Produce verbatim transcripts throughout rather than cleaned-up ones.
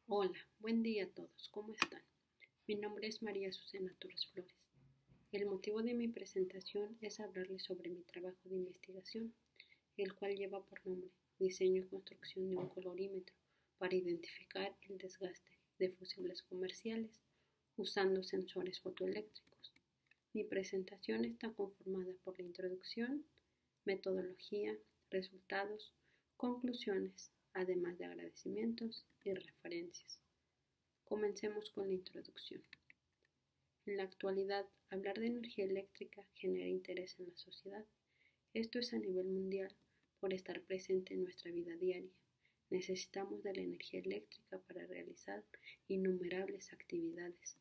Hola, buen día a todos, ¿cómo están? Mi nombre es María Azucena Torres Flores. El motivo de mi presentación es hablarles sobre mi trabajo de investigación, el cual lleva por nombre Diseño y construcción de un colorímetro para identificar el desgaste de fusibles comerciales usando sensores fotoeléctricos. Mi presentación está conformada por la introducción, metodología, resultados, conclusiones, además de agradecimientos y referencias. Comencemos con la introducción. En la actualidad, hablar de energía eléctrica genera interés en la sociedad. Esto es a nivel mundial por estar presente en nuestra vida diaria. Necesitamos de la energía eléctrica para realizar innumerables actividades.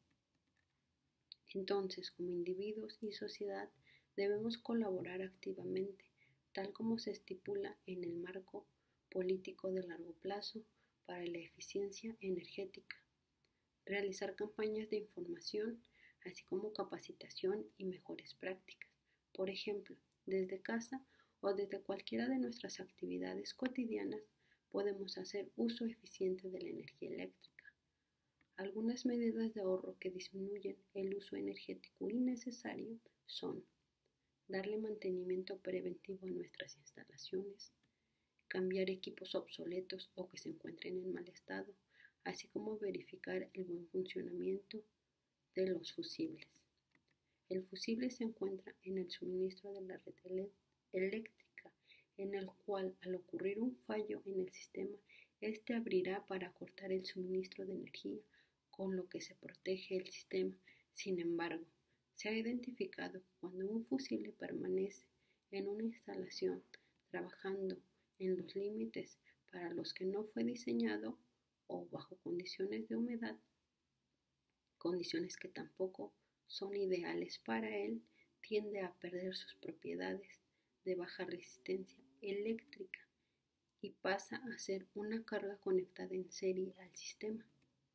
Entonces, como individuos y sociedad, debemos colaborar activamente, tal como se estipula en el marco político de largo plazo para la eficiencia energética. Realizar campañas de información, así como capacitación y mejores prácticas. Por ejemplo, desde casa o desde cualquiera de nuestras actividades cotidianas podemos hacer uso eficiente de la energía eléctrica. Algunas medidas de ahorro que disminuyen el uso energético innecesario son darle mantenimiento preventivo a nuestras instalaciones, cambiar equipos obsoletos o que se encuentren en mal estado, así como verificar el buen funcionamiento de los fusibles. El fusible se encuentra en el suministro de la red eléctrica, en el cual al ocurrir un fallo en el sistema, este abrirá para cortar el suministro de energía, con lo que se protege el sistema. Sin embargo, se ha identificado que cuando un fusible permanece en una instalación trabajando en los límites para los que no fue diseñado o bajo condiciones de humedad, condiciones que tampoco son ideales para él, tiende a perder sus propiedades de baja resistencia eléctrica y pasa a ser una carga conectada en serie al sistema.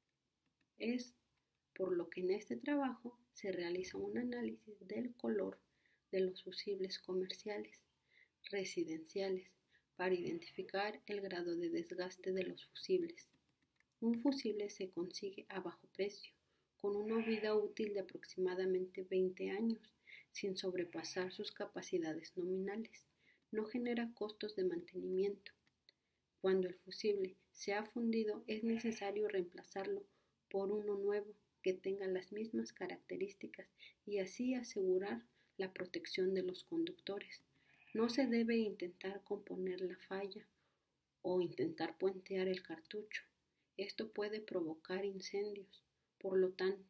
Es por lo que en este trabajo se realiza un análisis del color de los fusibles comerciales, residenciales, para identificar el grado de desgaste de los fusibles. Un fusible se consigue a bajo precio, con una vida útil de aproximadamente veinte años, sin sobrepasar sus capacidades nominales. No genera costos de mantenimiento. Cuando el fusible se ha fundido, es necesario reemplazarlo por uno nuevo que tenga las mismas características y así asegurar la protección de los conductores. No se debe intentar componer la falla o intentar puentear el cartucho. Esto puede provocar incendios. Por lo tanto,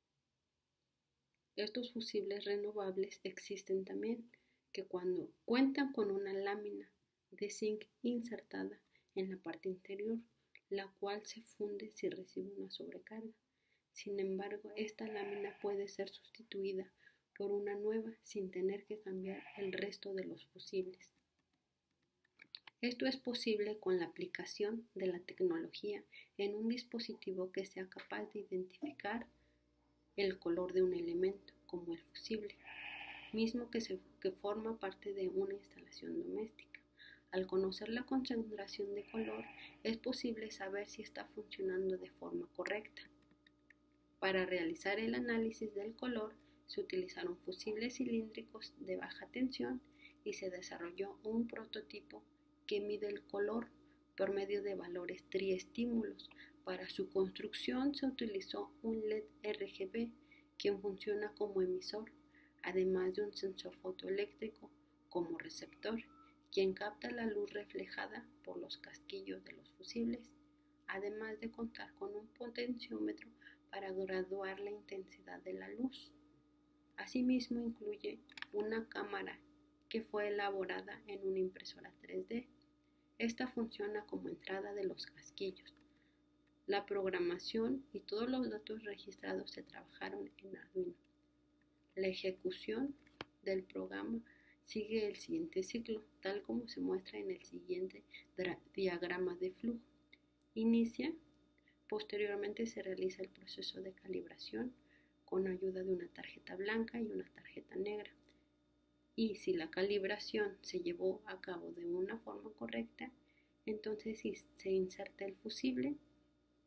estos fusibles renovables existen también, que cuando cuentan con una lámina de zinc insertada en la parte interior, la cual se funde si recibe una sobrecarga. Sin embargo, esta lámina puede ser sustituida por una nueva sin tener que cambiar el resto de los fusibles. Esto es posible con la aplicación de la tecnología en un dispositivo que sea capaz de identificar el color de un elemento, como el fusible, mismo que, se, que forma parte de una instalación doméstica. Al conocer la concentración de color, es posible saber si está funcionando de forma correcta. Para realizar el análisis del color, se utilizaron fusibles cilíndricos de baja tensión y se desarrolló un prototipo que mide el color por medio de valores triestímulos. Para su construcción se utilizó un L E D R G B, quien funciona como emisor, además de un sensor fotoeléctrico como receptor, quien capta la luz reflejada por los casquillos de los fusibles, además de contar con un potenciómetro para graduar la intensidad de la luz. Asimismo, incluye una cámara que fue elaborada en una impresora tres D. Esta funciona como entrada de los casquillos. La programación y todos los datos registrados se trabajaron en Arduino. La ejecución del programa sigue el siguiente ciclo, tal como se muestra en el siguiente diagrama de flujo. Inicia, posteriormente se realiza el proceso de calibración con ayuda de una tarjeta blanca y una tarjeta negra. Y si la calibración se llevó a cabo de una forma correcta, entonces se inserta el fusible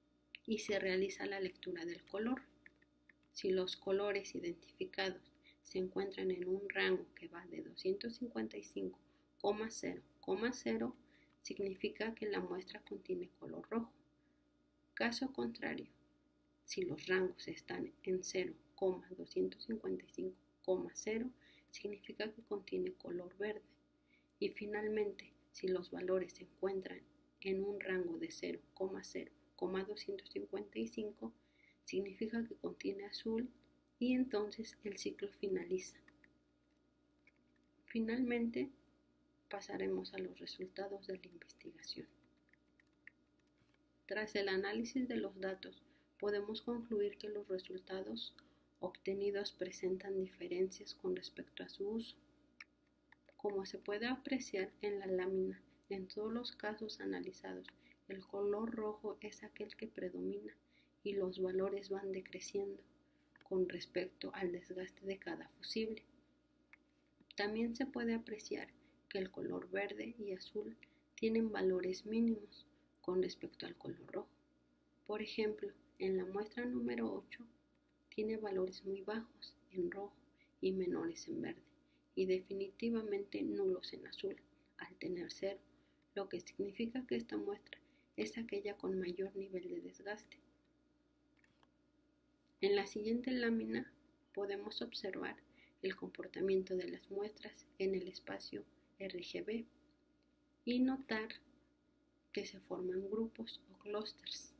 y se realiza la lectura del color. Si los colores identificados se encuentran en un rango que va de doscientos cincuenta y cinco coma cero coma cero, significa que la muestra contiene color rojo. Caso contrario, si los rangos están en cero coma doscientos cincuenta y cinco coma cero, significa que contiene color verde. Y finalmente, si los valores se encuentran en un rango de cero coma cero coma doscientos cincuenta y cinco, significa que contiene azul y entonces el ciclo finaliza. Finalmente, pasaremos a los resultados de la investigación. Tras el análisis de los datos, podemos concluir que los resultados obtenidos presentan diferencias con respecto a su uso. Como se puede apreciar en la lámina, en todos los casos analizados, el color rojo es aquel que predomina y los valores van decreciendo con respecto al desgaste de cada fusible. También se puede apreciar que el color verde y azul tienen valores mínimos con respecto al color rojo. Por ejemplo, en la muestra número ocho tiene valores muy bajos en rojo y menores en verde, y definitivamente nulos en azul, al tener cero, lo que significa que esta muestra es aquella con mayor nivel de desgaste. En la siguiente lámina podemos observar el comportamiento de las muestras en el espacio R G B y notar que se forman grupos o clústeres,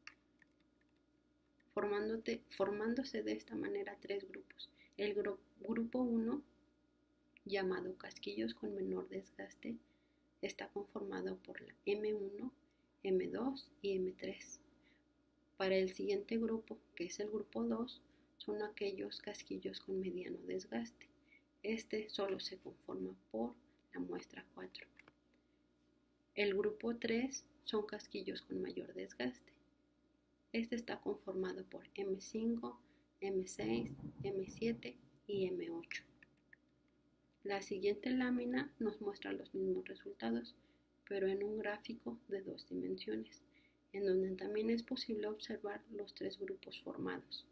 formándose de esta manera tres grupos. El gru grupo uno, llamado casquillos con menor desgaste, está conformado por la M uno, M dos y M tres. Para el siguiente grupo, que es el grupo dos, son aquellos casquillos con mediano desgaste. Este solo se conforma por la muestra cuatro. El grupo tres son casquillos con mayor desgaste. Este está conformado por M cinco, M seis, M siete y M ocho. La siguiente lámina nos muestra los mismos resultados, pero en un gráfico de dos dimensiones, en donde también es posible observar los tres grupos formados.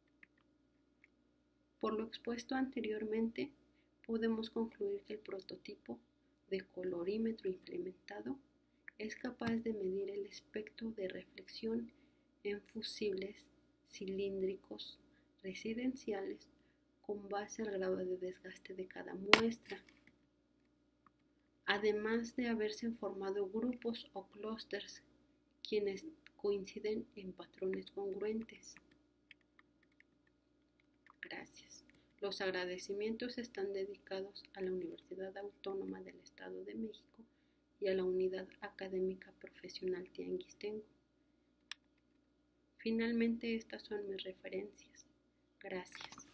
Por lo expuesto anteriormente, podemos concluir que el prototipo de colorímetro implementado es capaz de medir el espectro de reflexión en fusibles cilíndricos residenciales con base al grado de desgaste de cada muestra, además de haberse formado grupos o clústeres quienes coinciden en patrones congruentes. Gracias. Los agradecimientos están dedicados a la Universidad Autónoma del Estado de México y a la Unidad Académica Profesional Tianguistenco. Finalmente, estas son mis referencias. Gracias.